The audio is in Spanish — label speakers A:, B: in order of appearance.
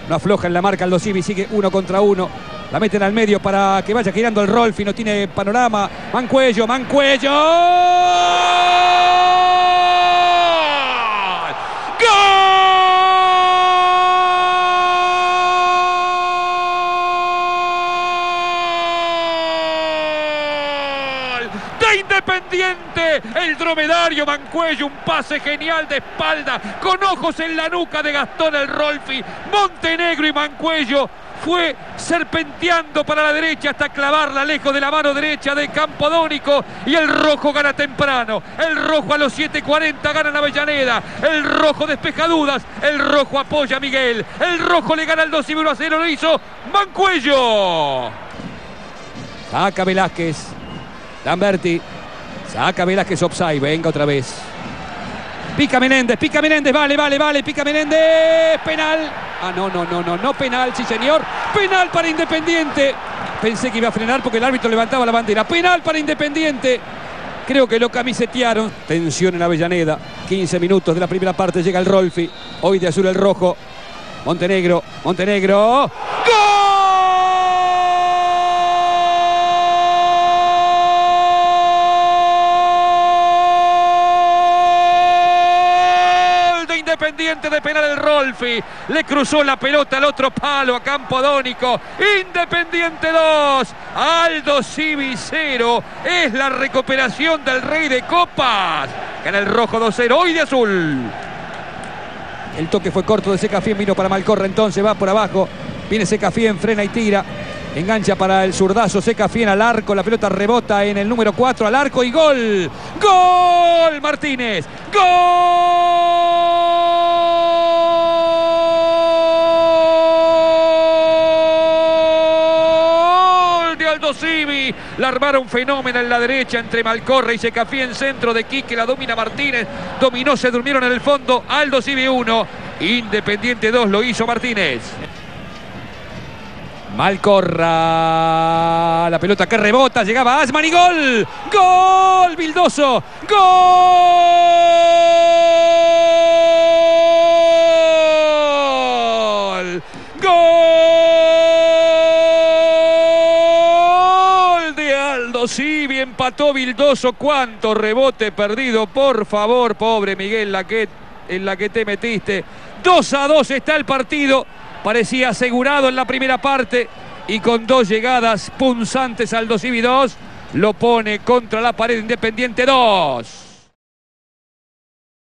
A: No afloja en la marca Aldo Civi, sigue 1 contra 1. La meten al medio para que vaya girando el Rolfi, no tiene panorama. Mancuello, Mancuello. Independiente, el dromedario Mancuello, un pase genial de espalda, con ojos en la nuca de Gastón el Rolfi. Montenegro y Mancuello fue serpenteando para la derecha hasta clavarla lejos de la mano derecha de Campodónico, y el rojo gana temprano. El rojo a los 7:40 gana en Avellaneda. El rojo despeja dudas, el rojo apoya a Miguel, el rojo le gana al 2-1-0, lo hizo Mancuello. Saca Velázquez, Lamberti. Saca Velázquez, offside, venga otra vez. Pica Menéndez, vale, pica Menéndez, penal. Ah, no penal, sí señor. Penal para Independiente. Pensé que iba a frenar porque el árbitro levantaba la bandera. Penal para Independiente. Creo que lo camisetearon. Tensión en Avellaneda. 15 minutos de la primera parte, llega el Rolfi. Hoy de azul el rojo. Montenegro. ¡Gol! Independiente de penal el Rolfi, le cruzó la pelota al otro palo a Campodónico. Independiente 2, Aldo Civi 0. Es la recuperación del Rey de Copas. Gana el rojo 2-0, hoy de azul. El toque fue corto de Secafien, vino para Malcorra, entonces va por abajo. Viene Secafien, frena y tira. Engancha para el zurdazo, Secafien al arco, la pelota rebota en el número 4 al arco y gol. ¡Gol! Martínez. ¡Gol! De Aldo Civi. La armaron fenómeno en la derecha entre Malcorra y Secafien, centro de Quique, la domina Martínez. Dominó, se durmieron en el fondo. Aldo Civi 1, Independiente 2, lo hizo Martínez. Malcorra, la pelota que rebota, llegaba Asman y gol. ¡Gol! Vildoso. ¡Gol! ¡Gol de Aldo Civi! Empató Vildoso. ¡Cuánto rebote perdido! Por favor, pobre Miguel, en la que te metiste. 2-2 está el partido. Parecía asegurado en la primera parte y con 2 llegadas punzantes Aldo Civi 2 lo pone contra la pared. Independiente 2.